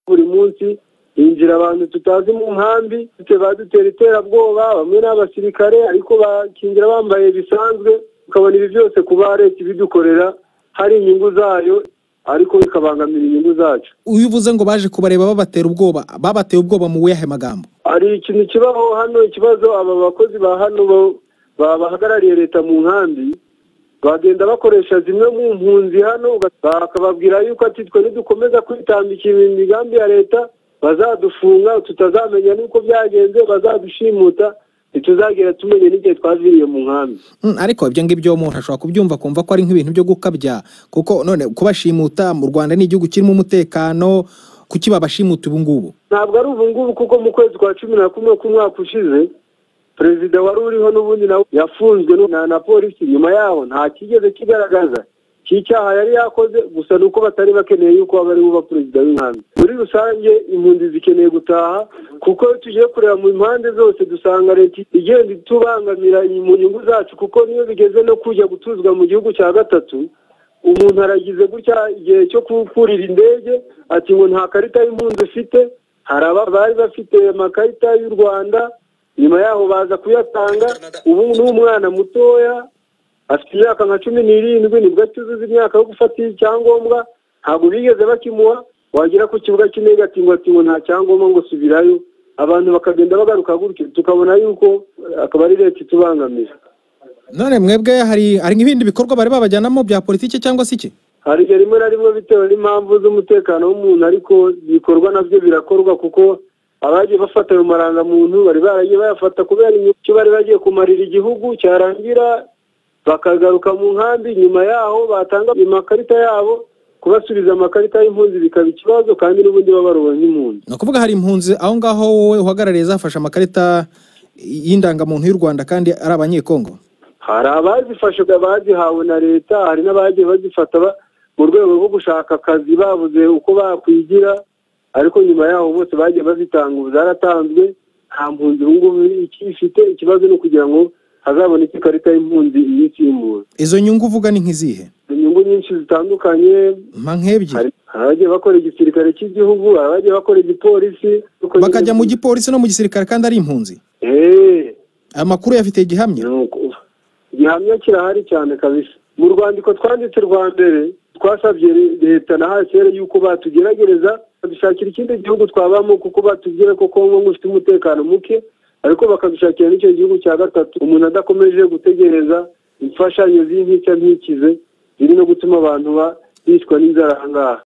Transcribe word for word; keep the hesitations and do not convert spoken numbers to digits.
buri munsi hinjira abantu tutazi mu nkambi badutera iterabwoba, bamwe n'abasirikare ariko bakinjira bambaye bisanzwe. Ukabona ibi byose kuba leta ibidukorera hari inyungu zayo ariko bikabangamira inyungu zacu. Ubivuze ngo baje kubareba babatera ubwoba, babateye ubwoba mu wiyahe magambo? Ari ikintu kibaho hano, ikibazo aba bakozi ba hano bahagarariye leta mu nkambi bagenda bakoresha zimwe mu mpunzi hano, bakababwira yuko ati twe nidukomeza kwitambikira imigambi ya leta bazadufunga, tutazamenya nuko byagenze, bazadushimuta, ntituzagera tumenye n'igihe twaziriye mu nkambi. Ariko ibyo ngibyo umuntu ashobora kubyumva kumva ko ari nk'ibintu byo gukabya, kuko none kubashimuta mu Rwanda ni igihugu kirimo umutekano, kuki babashimuta ubu ngubu? Ntabwo ari ubu ngubu, kuko mu kwezi kwa cumi na kumwe k'umwaka ushize perezida wari uriho n'ubundi nawe yafunzwe na, na polisi. Nyuma yaho nta kigeze kigaragaza cy'icyaha yari yakoze, gusa nuko batari bakeneye yuko aba ari buba perezida w'inkambi. Muri rusange impunzi zikeneye gutaha, kuko tugiye kureba mu impande zose dusanga leta igenda itubangamira mu nyungu zacu, kuko niyo bigeze no kujya gutuzwa mu gihugu cya gatatu umuntu aragize gutya igihe cyo kurira indege ati ngo nta karita y'impunzi ufite. Hari abari bafite amakarita y'u Rwanda, nyuma yaho baza kuyatanga. Ubu n'umwana mutoya afite imyaka nka cumi n'irindwi nibwo tuzuza imyaka yo gufata icyangombwa, ntabwo bigeze bakimuha. Wagira ku kibuga cy'indege ati ngo ati ngo nta cyangombwa ngo subirayo, abantu bakagenda bagaruka gutyo, tukabona yuko akaba ari leta itubangamira. None mwebwe hari hari nk'ibindi bikorwa bari babajyanamo bya politiki cyangwa se iki? Hari rimwe na rimwe bitewe n'impamvu z'umutekano w'umuntu, ariko bikorwa nabyo birakorwa, kuko abagiye bafata ayo marangamuntu bari baragiye bayafata kubera icyo bari bagiye kumarira igihugu, cyarangira bakagaruka mu nkambi. Nyuma yaho batanga amakarita yabo, kubasubiza amakarita y'impunzi bikaba ikibazo, kandi n'ubundi babaroba nk'impunzi. Ni ukuvuga hari impunzi aho ngaho wowe uhagarariye zafashe amakarita y'indangamuntu y'u Rwanda kandi ari abanyekongo? Hari abazifashe bazihawe na leta, hari n'abagiye bazifata mu rwego rwo gushaka akazi babuze uko bakwigira, ariko nyuma yaho bose bagiye bazitanga, ubu zaratanzwe. Nta mpunzi ubu ngubu ifite ikibazo no kugira ngo hazaboneke ikarita y'impunzi iyisimbura. Izo nyungu uvuga ni nk'izihe? Inyungu nyinshi zitandukanye, mpa nk'ebyiri. hari abagiye bakora igisirikare cy'igihugu, hari abagiye bakora igipolisi, bakajya mu gipolisi no mu gisirikare kandi ari impunzi. Eh, amakuru yafite igihamya? Igihamya kirahari cyane kabisa. Mu rwandiko twanditse rwa mbere twasabye leta na H C R yuko batugeragereza dushakira ikindi gihugu twabamo, kuko batubwira ko Kongo ngufite umutekano muke, ariko bakadushakira n'icyo gihugu cya gatatu umuntu adakomeje gutegereza imfashanyo z'intica ntikize ziri no gutuma abantu bicwa n'inzara ahangaha.